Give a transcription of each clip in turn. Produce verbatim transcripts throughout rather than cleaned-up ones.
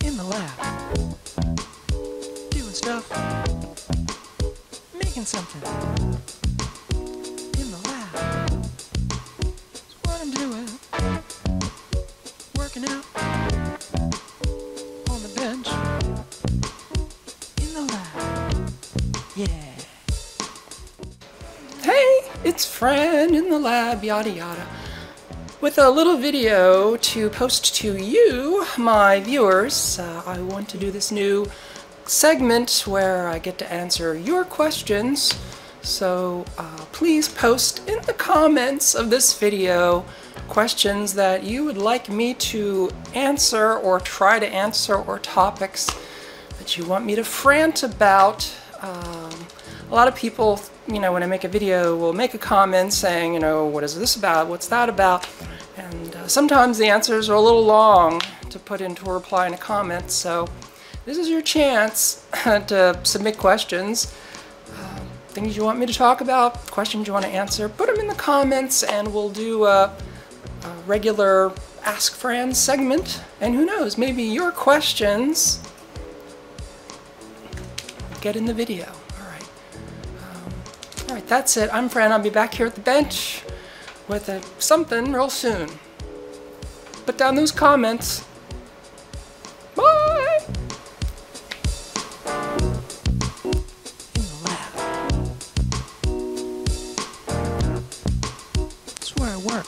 in the lab, doing stuff, making something. In the lab, that's what I'm doing. Working out on the bench. In the lab, yeah. Hey, it's Fran in the lab, yada yada. With a little video to post to you, my viewers. Uh, I want to do this new segment where I get to answer your questions. So uh, please post in the comments of this video questions that you would like me to answer or try to answer, or topics that you want me to frant about. Um, a lot of people, you know, when I make a video, will make a comment saying, you know, what is this about? What's that about? And uh, sometimes the answers are a little long to put into a reply in a comment, so this is your chance to submit questions. Uh, things you want me to talk about, questions you want to answer, put them in the comments and we'll do a, a regular Ask Fran segment. And who knows, maybe your questions get in the video. Alright, um, alright, that's it. I'm Fran. I'll be back here at the bench with a, something real soon. Put down those comments. Bye! In the lab. That's where I work.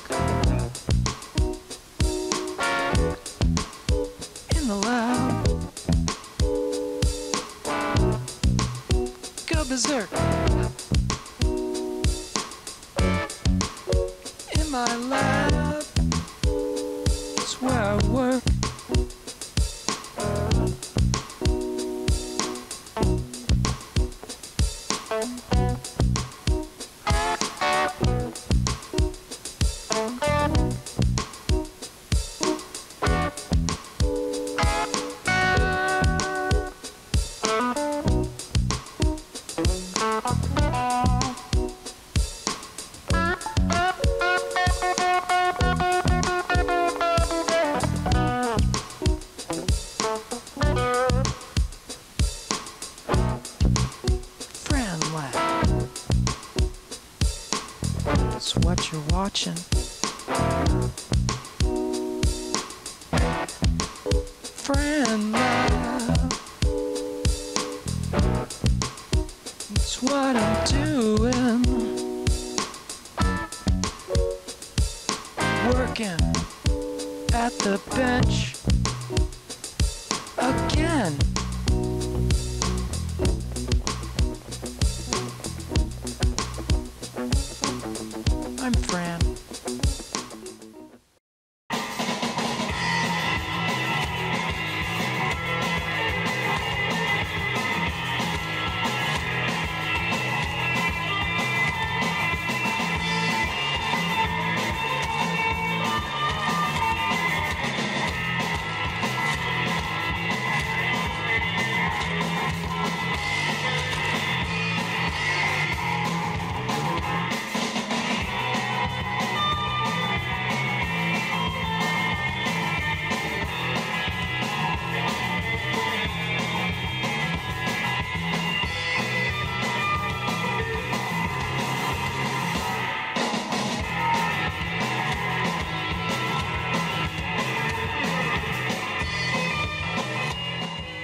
In the lab. Go berserk. In my lab, that's where I work. That's what you're watching. Fran Lab. That's what I'm doing. Working at the bench.